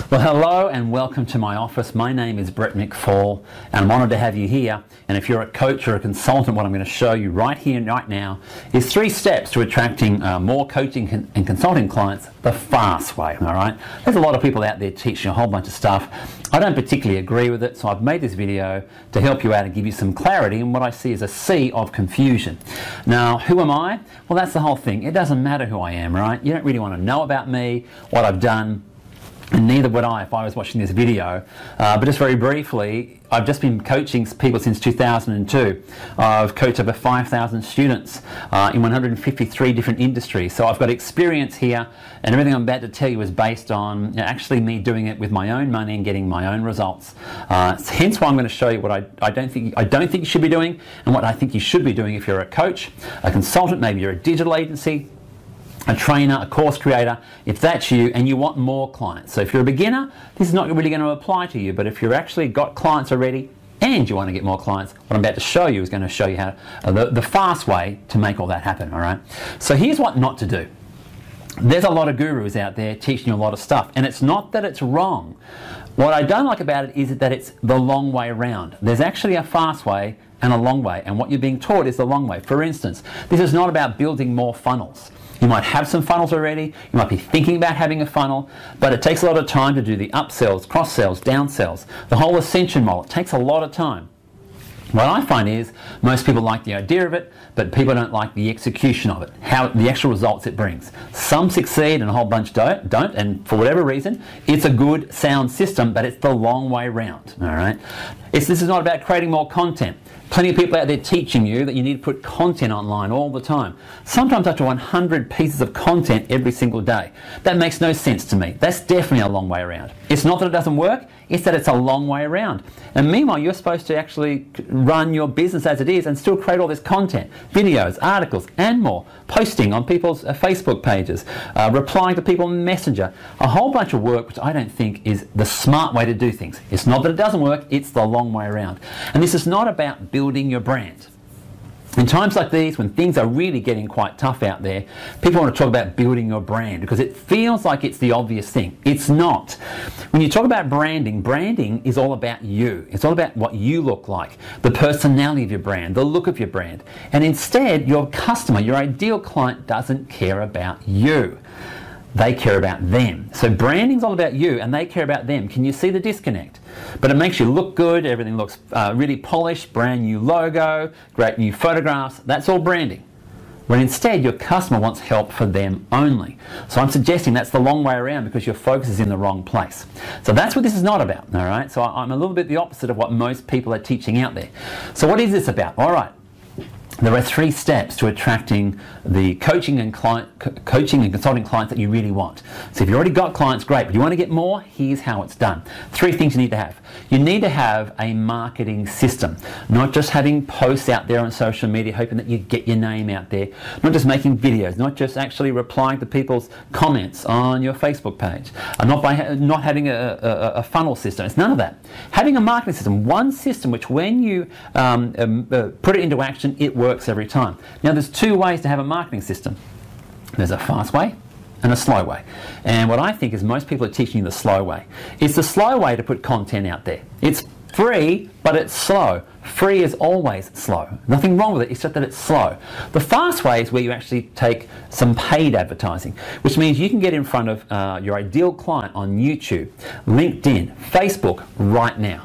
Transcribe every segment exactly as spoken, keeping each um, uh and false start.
Well, hello and welcome to my office. My name is Brett McFall and I'm honoured to have you here. And if you're a coach or a consultant, what I'm going to show you right here and right now is three steps to attracting uh, more coaching and consulting clients the fast way, all right? There's a lot of people out there teaching a whole bunch of stuff. I don't particularly agree with it, so I've made this video to help you out and give you some clarity in what I see as a sea of confusion. Now, who am I? Well, that's the whole thing. It doesn't matter who I am, right? You don't really want to know about me, what I've done, and neither would I if I was watching this video. Uh, but just very briefly, I've just been coaching people since two thousand two. I've coached over five thousand students uh, in one hundred fifty-three different industries. So I've got experience here, and everything I'm about to tell you is based on you know, actually me doing it with my own money and getting my own results. Uh, hence why I'm going to show you what I, I don't think I don't think you should be doing, and what I think you should be doing if you're a coach, a consultant, maybe you're a digital agency, a trainer, a course creator, if that's you and you want more clients. So if you're a beginner, this is not really going to apply to you, but if you've actually got clients already and you want to get more clients, what I'm about to show you is going to show you how uh, the, the fast way to make all that happen, all right? So here's what not to do. There's a lot of gurus out there teaching you a lot of stuff, and it's not that it's wrong. What I don't like about it is that it's the long way around. There's actually a fast way and a long way, and what you're being taught is the long way. For instance, this is not about building more funnels. You might have some funnels already, you might be thinking about having a funnel, but it takes a lot of time to do the upsells, cross-sells, downsells, the whole ascension model. It takes a lot of time. What I find is most people like the idea of it, but people don't like the execution of it, how the actual results it brings. Some succeed and a whole bunch don't, don't and for whatever reason, it's a good, sound system, but it's the long way round, all right? It's, this is not about creating more content. Plenty of people out there teaching you that you need to put content online all the time. Sometimes up to one hundred pieces of content every single day. That makes no sense to me. That's definitely a long way around. It's not that it doesn't work, it's that it's a long way around. And meanwhile, you're supposed to actually run your business as it is and still create all this content, videos, articles, and more. Posting on people's uh, Facebook pages, uh, replying to people on Messenger. A whole bunch of work which I don't think is the smart way to do things. It's not that it doesn't work, it's the long way around. And this is not about building your brand. In times like these, when things are really getting quite tough out there, people want to talk about building your brand because it feels like it's the obvious thing. It's not. When you talk about branding, branding is all about you. It's all about what you look like, the personality of your brand, the look of your brand. And instead, your customer, your ideal client doesn't care about you. They care about them. So branding's all about you and they care about them. Can you see the disconnect? But it makes you look good, everything looks uh, really polished, brand new logo, great new photographs, that's all branding. When instead your customer wants help for them only. So I'm suggesting that's the long way around because your focus is in the wrong place. So that's what this is not about, all right? So I'm a little bit the opposite of what most people are teaching out there. So what is this about? All right. There are three steps to attracting the coaching and client, co coaching and consulting clients that you really want. So if you've already got clients, great, but you want to get more, here's how it's done. Three things you need to have. You need to have a marketing system, not just having posts out there on social media hoping that you get your name out there, not just making videos, not just actually replying to people's comments on your Facebook page, and not by ha not having a, a, a funnel system. It's none of that. Having a marketing system, one system which when you um, um, uh, put it into action, it works works every time. Now there's two ways to have a marketing system. There's a fast way and a slow way. And what I think is most people are teaching you the slow way. It's the slow way to put content out there. It's free, but it's slow. Free is always slow. Nothing wrong with it, it's just that it's slow. The fast way is where you actually take some paid advertising, which means you can get in front of uh, your ideal client on YouTube, LinkedIn, Facebook right now,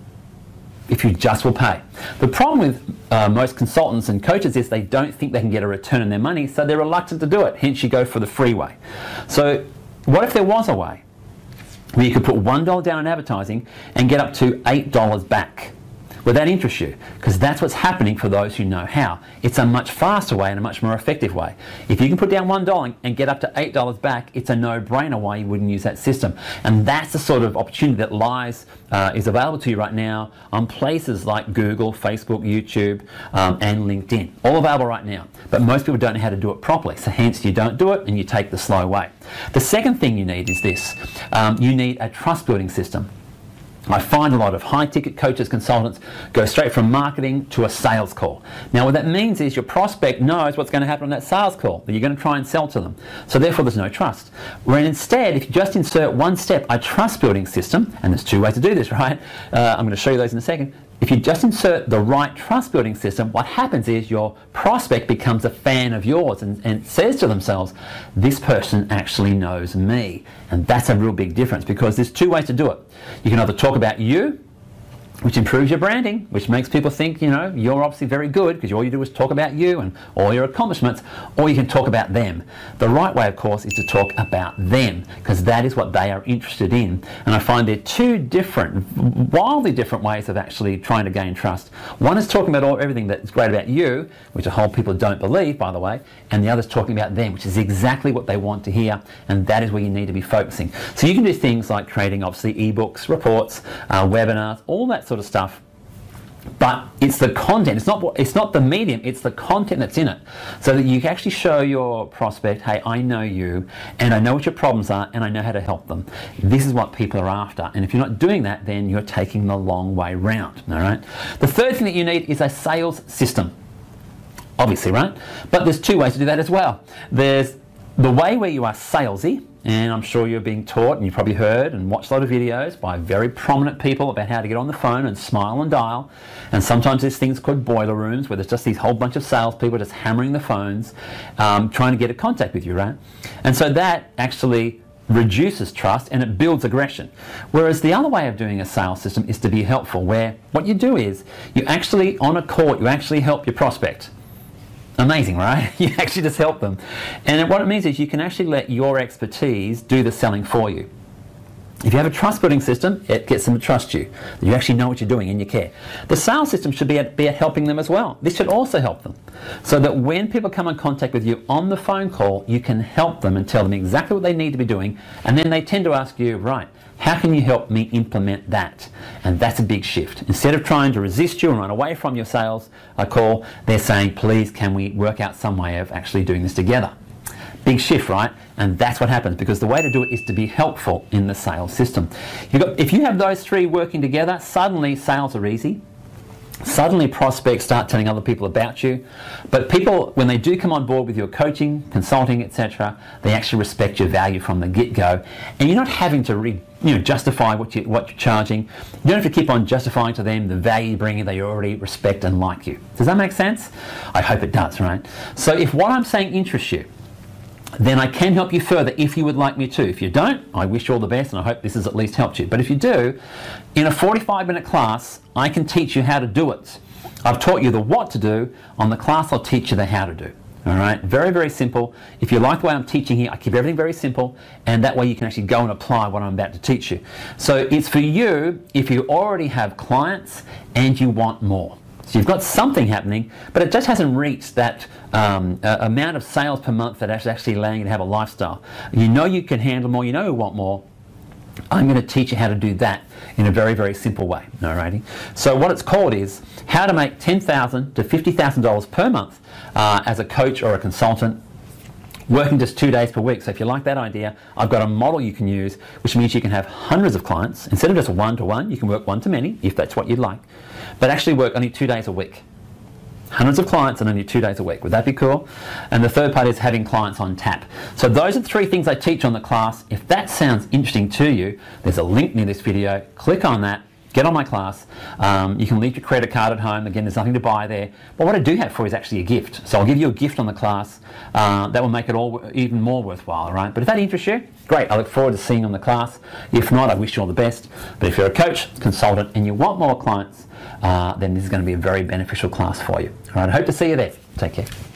if you just will pay. The problem with uh, most consultants and coaches is they don't think they can get a return on their money, so they're reluctant to do it, hence you go for the free way. So what if there was a way where you could put one dollar down in advertising and get up to eight dollars back? Would that interest you? Because that's what's happening for those who know how. It's a much faster way and a much more effective way. If you can put down one dollar and get up to eight dollars back, it's a no-brainer why you wouldn't use that system. And that's the sort of opportunity that lies, uh, is available to you right now on places like Google, Facebook, YouTube, um, and LinkedIn. All available right now. But most people don't know how to do it properly, so hence you don't do it and you take the slow way. The second thing you need is this. Um, you need a trust-building system. I find a lot of high-ticket coaches, consultants go straight from marketing to a sales call. Now what that means is your prospect knows what's going to happen on that sales call, that you're going to try and sell to them. So therefore there's no trust. Where instead, if you just insert one step, a trust-building system, and there's two ways to do this, right? Uh, I'm going to show you those in a second. If you just insert the right trust-building system, what happens is your prospect becomes a fan of yours and, and says to themselves, this person actually knows me. And that's a real big difference, because there's two ways to do it. You can either talk about you, which improves your branding, which makes people think, you know, you're obviously very good because all you do is talk about you and all your accomplishments, or you can talk about them. The right way, of course, is to talk about them, because that is what they are interested in. And I find there are two different, wildly different ways of actually trying to gain trust. One is talking about all, everything that's great about you, which a whole people don't believe, by the way, and the other is talking about them, which is exactly what they want to hear, and that is where you need to be focusing. So you can do things like creating, obviously, ebooks, reports, uh, webinars, all that sort of stuff, but it's the content, it's not it's not the medium, it's the content that's in it, so that you can actually show your prospect, hey, I know you and I know what your problems are and I know how to help them. This is what people are after, and if you're not doing that, then you're taking the long way round. All right. The third thing that you need is a sales system, obviously, right? But there's two ways to do that as well. There's the way where you are salesy, and I'm sure you're being taught, and you've probably heard and watched a lot of videos by very prominent people about how to get on the phone and smile and dial. And sometimes there's things called boiler rooms, where there's just these whole bunch of salespeople just hammering the phones, um, trying to get a contact with you, right? And so that actually reduces trust and it builds aggression. Whereas the other way of doing a sales system is to be helpful, where what you do is you actually, on a call, you actually help your prospect. Amazing, right? You actually just help them. And what it means is you can actually let your expertise do the selling for you. If you have a trust-building system, it gets them to trust you. You actually know what you're doing and you care. The sales system should be at, be at helping them as well. This should also help them. So that when people come in contact with you on the phone call, you can help them and tell them exactly what they need to be doing. And then they tend to ask you, right, how can you help me implement that? And that's a big shift. Instead of trying to resist you and run away from your sales call, they're saying, please, can we work out some way of actually doing this together? Big shift, right? And that's what happens, because the way to do it is to be helpful in the sales system. You've got, if you have those three working together, suddenly sales are easy. Suddenly prospects start telling other people about you. But people, when they do come on board with your coaching, consulting, et cetera, they actually respect your value from the get-go. And you're not having to re, you know, justify what, you, what you're charging. You don't have to keep on justifying to them the value you bring, they already respect and like you. Does that make sense? I hope it does, right? So if what I'm saying interests you, then I can help you further if you would like me to. If you don't, I wish you all the best and I hope this has at least helped you. But if you do, in a forty-five minute class, I can teach you how to do it. I've taught you the what to do. On the class, I'll teach you the how to do. All right, very, very simple. If you like the way I'm teaching here, I keep everything very simple, and that way you can actually go and apply what I'm about to teach you. So it's for you if you already have clients and you want more. So you've got something happening, but it just hasn't reached that um, uh, amount of sales per month that is actually allowing you to have a lifestyle. You know you can handle more, you know you want more. I'm going to teach you how to do that in a very, very simple way. Alrighty. So what it's called is how to make ten thousand to fifty thousand dollars per month uh, as a coach or a consultant, working just two days per week. So if you like that idea, I've got a model you can use, which means you can have hundreds of clients. Instead of just one-to-one, you can work one-to-many, if that's what you'd like, but actually work only two days a week. Hundreds of clients and only two days a week. Would that be cool? And the third part is having clients on tap. So those are the three things I teach on the class. If that sounds interesting to you, there's a link near this video. Click on that. Get on my class. Um, you can leave your credit card at home. Again, there's nothing to buy there. But what I do have for you is actually a gift. So I'll give you a gift on the class. Uh, that will make it all even more worthwhile, all right? But if that interests you, great. I look forward to seeing you on the class. If not, I wish you all the best. But if you're a coach, consultant, and you want more clients, uh, then this is going to be a very beneficial class for you. All right, I hope to see you there. Take care.